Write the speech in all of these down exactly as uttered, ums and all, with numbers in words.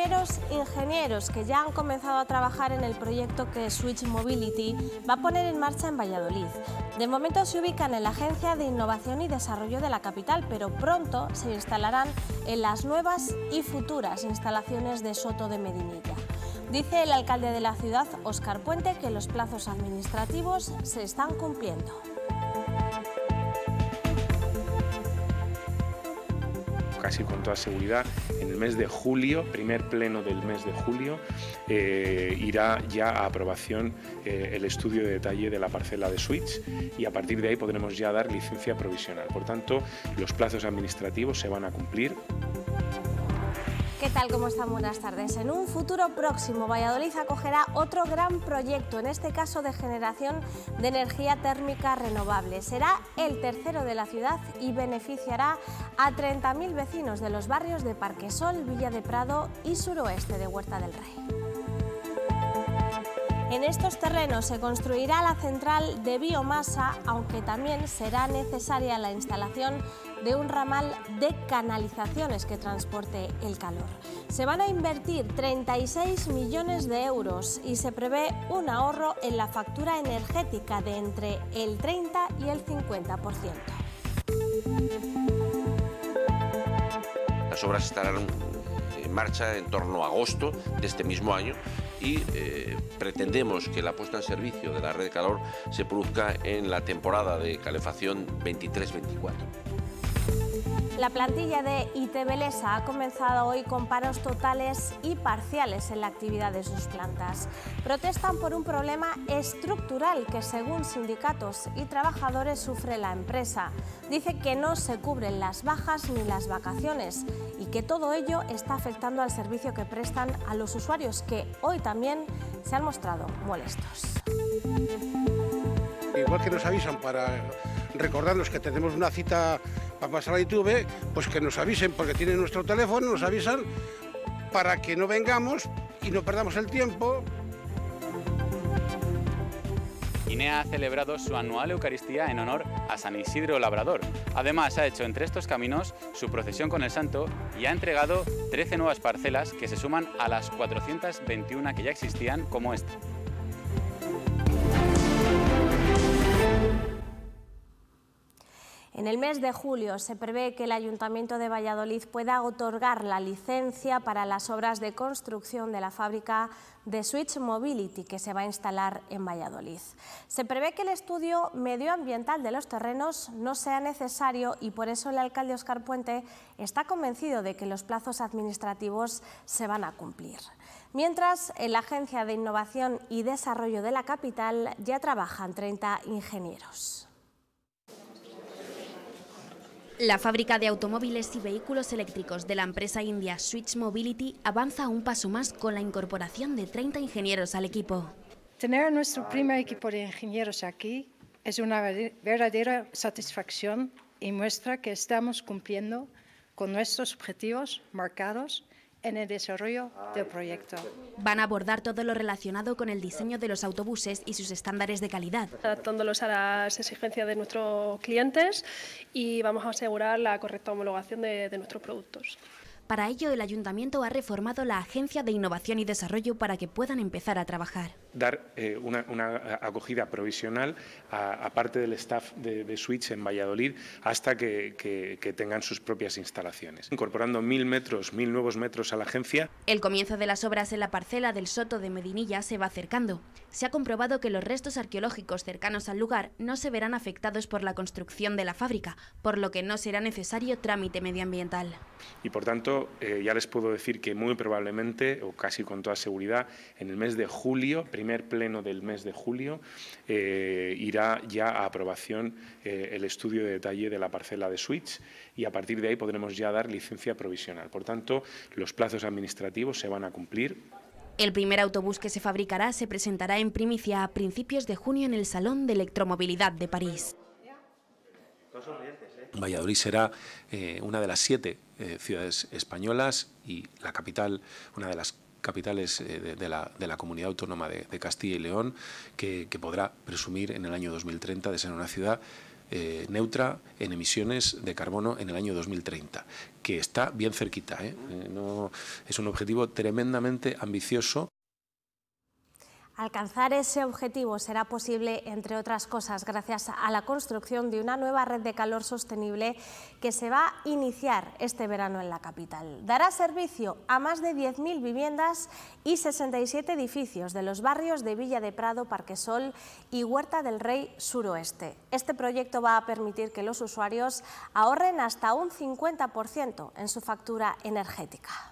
primeros ingenieros que ya han comenzado a trabajar en el proyecto que Switch Mobility va a poner en marcha en Valladolid. De momento se ubican en la Agencia de Innovación y Desarrollo de la capital, pero pronto se instalarán en las nuevas y futuras instalaciones de Soto de Medinilla. Dice el alcalde de la ciudad, Óscar Puente, que los plazos administrativos se están cumpliendo. Casi con toda seguridad, en el mes de julio, primer pleno del mes de julio, eh, irá ya a aprobación eh, el estudio de detalle de la parcela de Switch y a partir de ahí podremos ya dar licencia provisional. Por tanto, los plazos administrativos se van a cumplir. ¿Qué tal? ¿Cómo están? Buenas tardes. En un futuro próximo, Valladolid acogerá otro gran proyecto, en este caso de generación de energía térmica renovable. Será el tercero de la ciudad y beneficiará a treinta mil vecinos de los barrios de Parquesol, Villa de Prado y suroeste de Huerta del Rey. En estos terrenos se construirá la central de biomasa, aunque también será necesaria la instalación de un ramal de canalizaciones que transporte el calor. Se van a invertir treinta y seis millones de euros y se prevé un ahorro en la factura energética de entre el treinta y el cincuenta por ciento. Las obras estarán en marcha en torno a agosto de este mismo año y eh, pretendemos que la puesta en servicio de la red de calor se produzca en la temporada de calefacción veintitrés veinticuatro. La plantilla de Itebelesa ha comenzado hoy con paros totales y parciales en la actividad de sus plantas. Protestan por un problema estructural que, según sindicatos y trabajadores, sufre la empresa. Dice que no se cubren las bajas ni las vacaciones y que todo ello está afectando al servicio que prestan a los usuarios, que hoy también se han mostrado molestos. Igual que nos avisan para recordarnos que tenemos una cita para pasar a I T V, pues que nos avisen, porque tienen nuestro teléfono, nos avisan para que no vengamos y no perdamos el tiempo. INEA ha celebrado su anual Eucaristía en honor a San Isidro Labrador. Además, ha hecho entre estos caminos su procesión con el santo y ha entregado trece nuevas parcelas que se suman a las cuatrocientas veintiuna que ya existían, como esta. En el mes de julio se prevé que el Ayuntamiento de Valladolid pueda otorgar la licencia para las obras de construcción de la fábrica de Switch Mobility que se va a instalar en Valladolid. Se prevé que el estudio medioambiental de los terrenos no sea necesario y por eso el alcalde Óscar Puente está convencido de que los plazos administrativos se van a cumplir. Mientras, en la Agencia de Innovación y Desarrollo de la capital ya trabajan treinta ingenieros. La fábrica de automóviles y vehículos eléctricos de la empresa india Switch Mobility avanza un paso más con la incorporación de treinta ingenieros al equipo. Tener nuestro primer equipo de ingenieros aquí es una verdadera satisfacción y muestra que estamos cumpliendo con nuestros objetivos marcados en el desarrollo del proyecto. Van a abordar todo lo relacionado con el diseño de los autobuses y sus estándares de calidad, adaptándolos a las exigencias de nuestros clientes y vamos a asegurar la correcta homologación de, de nuestros productos. Para ello, el Ayuntamiento ha reformado la Agencia de Innovación y Desarrollo para que puedan empezar a trabajar. Dar eh, una, una acogida provisional a, a parte del staff de, de Switch en Valladolid hasta que, que, que tengan sus propias instalaciones, incorporando mil metros, mil nuevos metros a la agencia. El comienzo de las obras en la parcela del Soto de Medinilla se va acercando. Se ha comprobado que los restos arqueológicos cercanos al lugar no se verán afectados por la construcción de la fábrica, por lo que no será necesario trámite medioambiental. Y por tanto, eh, ya les puedo decir que muy probablemente, o casi con toda seguridad, en el mes de julio, primer pleno del mes de julio, eh, irá ya a aprobación eh, el estudio de detalle de la parcela de Switch y a partir de ahí podremos ya dar licencia provisional. Por tanto, los plazos administrativos se van a cumplir. El primer autobús que se fabricará se presentará en primicia a principios de junio en el Salón de Electromovilidad de París. Valladolid será eh, una de las siete eh, ciudades españolas y la capital, una de las capitales eh, de, de, la, de la comunidad autónoma de, de Castilla y León, que, que podrá presumir en el año dos mil treinta de ser una ciudad eh, neutra en emisiones de carbono en el año dos mil treinta, que está bien cerquita, ¿eh? Eh, no, es un objetivo tremendamente ambicioso. Alcanzar ese objetivo será posible, entre otras cosas, gracias a la construcción de una nueva red de calor sostenible que se va a iniciar este verano en la capital. Dará servicio a más de diez mil viviendas y sesenta y siete edificios de los barrios de Villa de Prado, Parquesol y Huerta del Rey Suroeste. Este proyecto va a permitir que los usuarios ahorren hasta un cincuenta por ciento en su factura energética.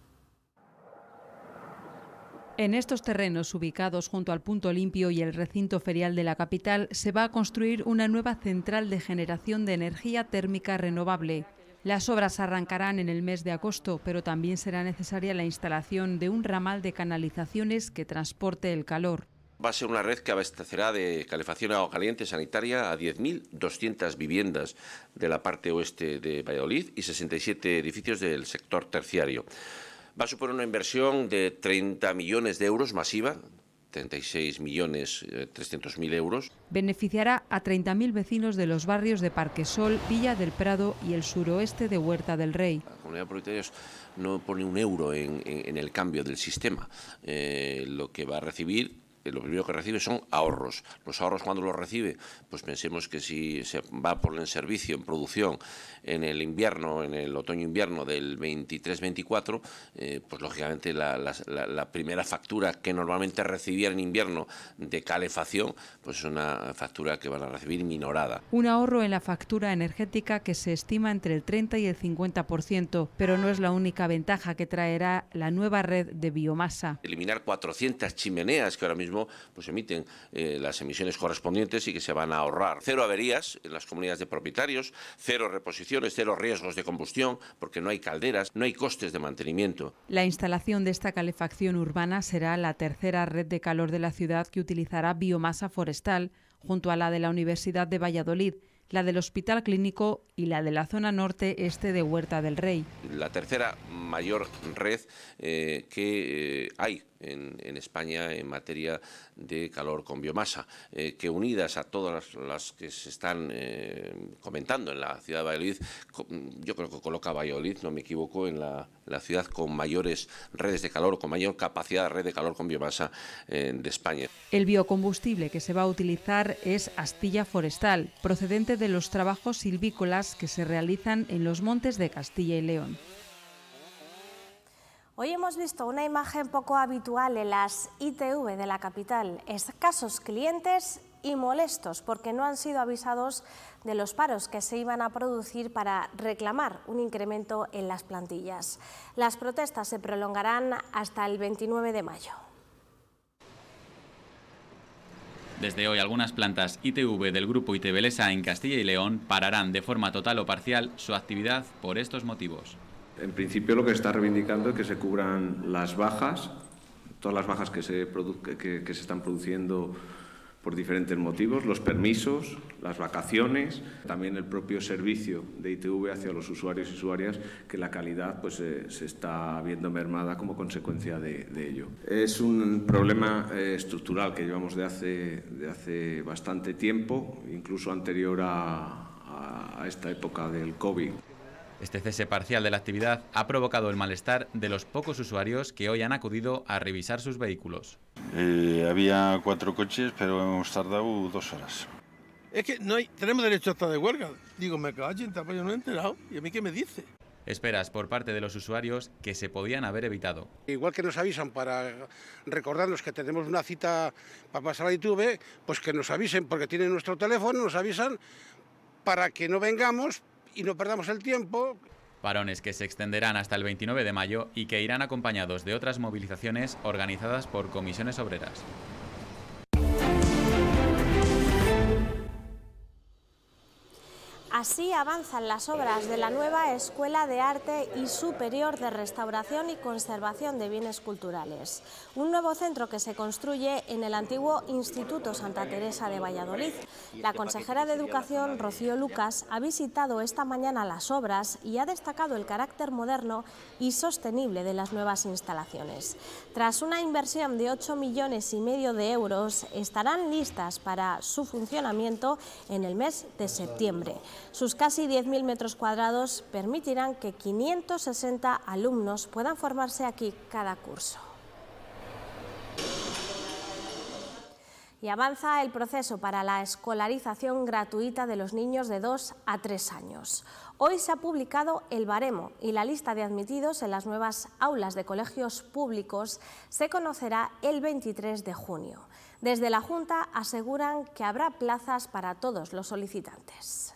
En estos terrenos, ubicados junto al Punto Limpio y el recinto ferial de la capital, se va a construir una nueva central de generación de energía térmica renovable. Las obras arrancarán en el mes de agosto, pero también será necesaria la instalación de un ramal de canalizaciones que transporte el calor. Va a ser una red que abastecerá de calefacción agua caliente sanitaria a diez mil doscientas viviendas de la parte oeste de Valladolid y sesenta y siete edificios del sector terciario. Va a suponer una inversión de treinta millones de euros masiva, treinta y seis millones trescientos mil euros. Beneficiará a treinta mil vecinos de los barrios de Parquesol, Villa del Prado y el suroeste de Huerta del Rey. La comunidad de propietarios no pone un euro en, en, en el cambio del sistema. Eh, lo que va a recibir... Lo primero que recibe son ahorros. Los ahorros, cuando los recibe, pues pensemos que si se va a poner en servicio, en producción, en el invierno, en el otoño-invierno del veintitrés veinticuatro, eh, pues lógicamente la, la, la primera factura que normalmente recibían en invierno de calefacción, pues es una factura que van a recibir minorada. Un ahorro en la factura energética que se estima entre el treinta y el cincuenta por ciento, pero no es la única ventaja que traerá la nueva red de biomasa. Eliminar cuatrocientas chimeneas que ahora mismo pues emiten eh, las emisiones correspondientes y que se van a ahorrar. Cero averías en las comunidades de propietarios, cero reposiciones, cero riesgos de combustión, porque no hay calderas, no hay costes de mantenimiento. La instalación de esta calefacción urbana será la tercera red de calor de la ciudad que utilizará biomasa forestal, junto a la de la Universidad de Valladolid, la del Hospital Clínico y la de la zona norte-este de Huerta del Rey. La tercera mayor red eh, que eh, hay en, en España en materia de calor con biomasa, eh, que unidas a todas las, las que se están eh, comentando en la ciudad de Valladolid, yo creo que coloca a Valladolid, no me equivoco, en la, la ciudad con mayores redes de calor, con mayor capacidad de red de calor con biomasa eh, de España. El biocombustible que se va a utilizar es astilla forestal, procedente de los trabajos silvícolas que se realizan en los montes de Castilla y León. Hoy hemos visto una imagen poco habitual en las I T V de la capital, escasos clientes y molestos porque no han sido avisados de los paros que se iban a producir para reclamar un incremento en las plantillas. Las protestas se prolongarán hasta el veintinueve de mayo. Desde hoy, algunas plantas I T V del grupo I T V Lesa en Castilla y León pararán de forma total o parcial su actividad por estos motivos. En principio, lo que se está reivindicando es que se cubran las bajas, todas las bajas que se, que, que se están produciendo por diferentes motivos, los permisos, las vacaciones, también el propio servicio de I T V hacia los usuarios y usuarias, que la calidad pues, eh, se está viendo mermada como consecuencia de, de ello. Es un problema eh, estructural que llevamos de hace, de hace bastante tiempo, incluso anterior a, a, a esta época del COVID. Este cese parcial de la actividad ha provocado el malestar de los pocos usuarios que hoy han acudido a revisar sus vehículos. Eh, había cuatro coches, pero hemos tardado dos horas. Es que no hay, tenemos derecho a estar de huelga. Digo, me cago en yo no he enterado. ¿Y a mí qué me dice? Esperas por parte de los usuarios que se podían haber evitado. Igual que nos avisan para recordarnos que tenemos una cita para pasar a I T V, pues que nos avisen, porque tienen nuestro teléfono, nos avisan para que no vengamos y no perdamos el tiempo. Parones que se extenderán hasta el veintinueve de mayo y que irán acompañados de otras movilizaciones organizadas por comisiones obreras. Así Así avanzan las obras de la nueva Escuela de Arte y Superior de Restauración y Conservación de Bienes Culturales, un nuevo centro que se construye en el antiguo Instituto Santa Teresa de Valladolid. La consejera de Educación, Rocío Lucas, ha visitado esta mañana las obras y ha destacado el carácter moderno y sostenible de las nuevas instalaciones. Tras una inversión de ocho millones y medio de euros, estarán listas para su funcionamiento en el mes de septiembre. Sus casi diez mil metros cuadrados permitirán que quinientos sesenta alumnos puedan formarse aquí cada curso. Y avanza el proceso para la escolarización gratuita de los niños de dos a tres años. Hoy se ha publicado el baremo y la lista de admitidos en las nuevas aulas de colegios públicos se conocerá el veintitrés de junio. Desde la Junta aseguran que habrá plazas para todos los solicitantes.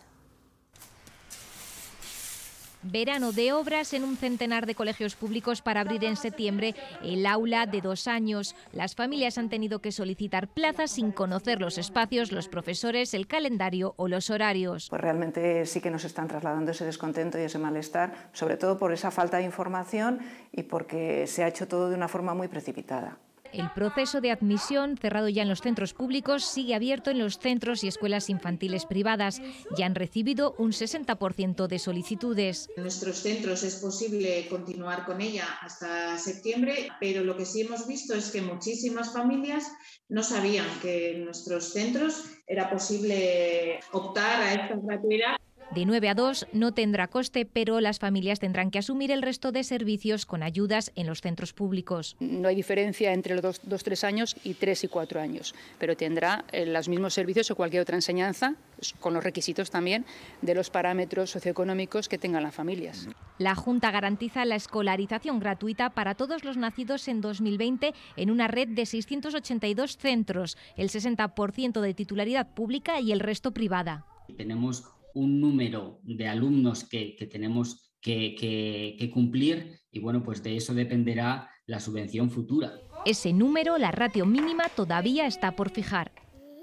Verano de obras en un centenar de colegios públicos para abrir en septiembre el aula de dos años. Las familias han tenido que solicitar plazas sin conocer los espacios, los profesores, el calendario o los horarios. Pues realmente sí que nos están trasladando ese descontento y ese malestar, sobre todo por esa falta de información y porque se ha hecho todo de una forma muy precipitada. El proceso de admisión, cerrado ya en los centros públicos, sigue abierto en los centros y escuelas infantiles privadas. Ya han recibido un sesenta por ciento de solicitudes. En nuestros centros es posible continuar con ella hasta septiembre, pero lo que sí hemos visto es que muchísimas familias no sabían que en nuestros centros era posible optar a esta gratuidad. De nueve a dos no tendrá coste, pero las familias tendrán que asumir el resto de servicios con ayudas en los centros públicos. No hay diferencia entre los dos, dos tres años y tres y cuatro años, pero tendrá eh, los mismos servicios o cualquier otra enseñanza, con los requisitos también de los parámetros socioeconómicos que tengan las familias. La Junta garantiza la escolarización gratuita para todos los nacidos en dos mil veinte en una red de seiscientos ochenta y dos centros, el sesenta por ciento de titularidad pública y el resto privada. Tenemos un número de alumnos que, que tenemos que, que, que cumplir y bueno, pues de eso dependerá la subvención futura. Ese número, la ratio mínima, todavía está por fijar.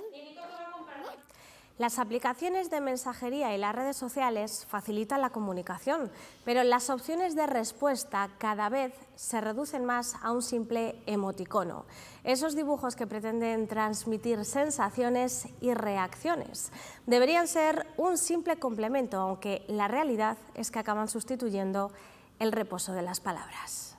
Las aplicaciones de mensajería y las redes sociales facilitan la comunicación, pero las opciones de respuesta cada vez se reducen más a un simple emoticono. Esos dibujos que pretenden transmitir sensaciones y reacciones deberían ser un simple complemento, aunque la realidad es que acaban sustituyendo el reposo de las palabras.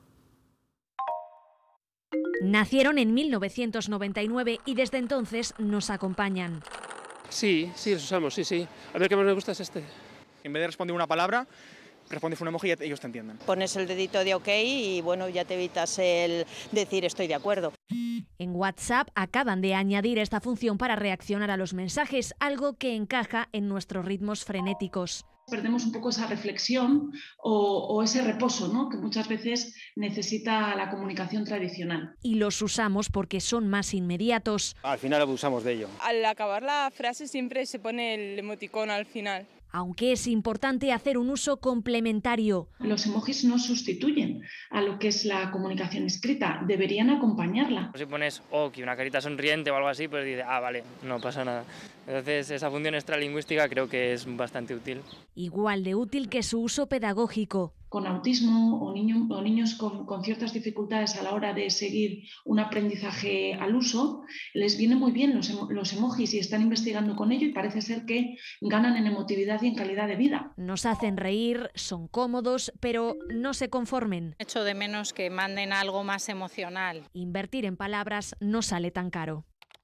Nacieron en mil novecientos noventa y nueve y desde entonces nos acompañan. Sí, sí, los usamos, sí, sí. A ver, ¿qué más me gusta es este? En vez de responder una palabra, respondes un emoji y ellos te entienden. Pones el dedito de OK y bueno, ya te evitas el decir estoy de acuerdo. En WhatsApp acaban de añadir esta función para reaccionar a los mensajes, algo que encaja en nuestros ritmos frenéticos. Perdemos un poco esa reflexión o, o ese reposo, ¿no?, que muchas veces necesita la comunicación tradicional. Y los usamos porque son más inmediatos. Al final abusamos de ello. Al acabar la frase siempre se pone el emoticono al final. Aunque es importante hacer un uso complementario. Los emojis no sustituyen a lo que es la comunicación escrita, deberían acompañarla. Si pones OK, una carita sonriente o algo así, pues dice, ah, vale, no pasa nada. Entonces esa función extralingüística creo que es bastante útil. Igual de útil que su uso pedagógico. Con autismo o, niño, o niños con, con ciertas dificultades a la hora de seguir un aprendizaje al uso, les viene muy bien los, emo los emojis y están investigando con ello y parece ser que ganan en emotividad y en calidad de vida. Nos hacen reír, son cómodos, pero no se conformen. Echo de menos que manden algo más emocional. Invertir en palabras no sale tan caro.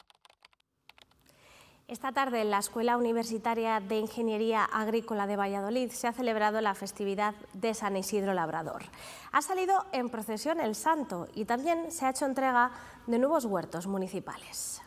Esta tarde en la Escuela Universitaria de Ingeniería Agrícola de Valladolid se ha celebrado la festividad de San Isidro Labrador. Ha salido en procesión el santo y también se ha hecho entrega de nuevos huertos municipales.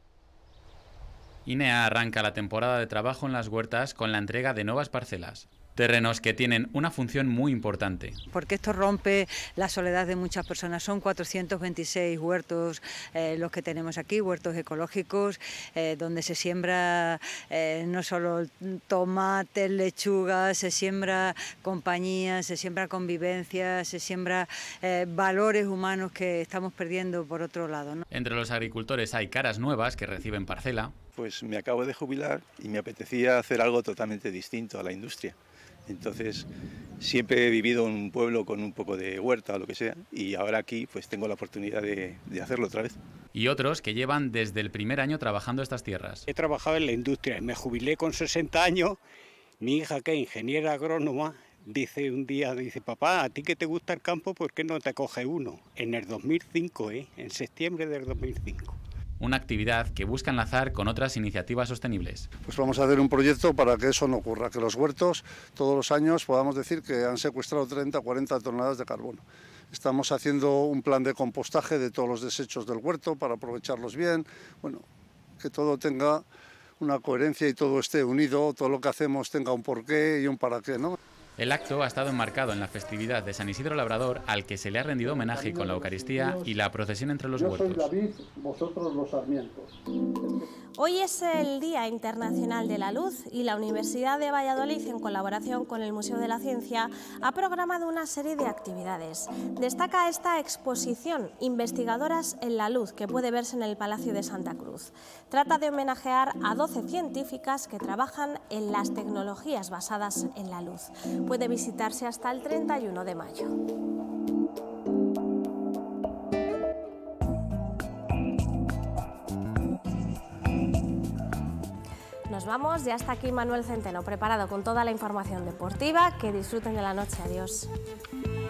INEA arranca la temporada de trabajo en las huertas con la entrega de nuevas parcelas. Terrenos que tienen una función muy importante. Porque esto rompe la soledad de muchas personas. Son cuatrocientos veintiséis huertos eh, los que tenemos aquí, huertos ecológicos, eh, donde se siembra eh, no solo tomates, lechugas, se siembra compañía, se siembra convivencia, se siembra eh, valores humanos que estamos perdiendo por otro lado, ¿no? Entre los agricultores hay caras nuevas que reciben parcela. Pues me acabo de jubilar y me apetecía hacer algo totalmente distinto a la industria. Entonces, siempre he vivido en un pueblo con un poco de huerta o lo que sea, y ahora aquí pues tengo la oportunidad de, de hacerlo otra vez. Y otros que llevan desde el primer año trabajando estas tierras. He trabajado en la industria, me jubilé con sesenta años, mi hija que es ingeniera agrónoma, dice un día, dice, papá, a ti que te gusta el campo, ¿por qué no te coge uno? En el dos mil cinco, ¿eh? En septiembre del dos mil cinco. Una actividad que busca enlazar con otras iniciativas sostenibles. Pues vamos a hacer un proyecto para que eso no ocurra, que los huertos todos los años podamos decir que han secuestrado treinta o cuarenta toneladas de carbono. Estamos haciendo un plan de compostaje de todos los desechos del huerto para aprovecharlos bien, bueno, que todo tenga una coherencia y todo esté unido, todo lo que hacemos tenga un porqué y un para qué, ¿no? El acto ha estado enmarcado en la festividad de San Isidro Labrador, al que se le ha rendido homenaje con la Eucaristía y la procesión entre los huertos. Yo soy la vid, vosotros los sarmientos. Hoy es el Día Internacional de la Luz y la Universidad de Valladolid, en colaboración con el Museo de la Ciencia, ha programado una serie de actividades. Destaca esta exposición, Investigadoras en la Luz, que puede verse en el Palacio de Santa Cruz. Trata de homenajear a doce científicas que trabajan en las tecnologías basadas en la luz. Puede visitarse hasta el treinta y uno de mayo. Nos vamos, ya está aquí Manuel Centeno, preparado con toda la información deportiva. Que disfruten de la noche. Adiós.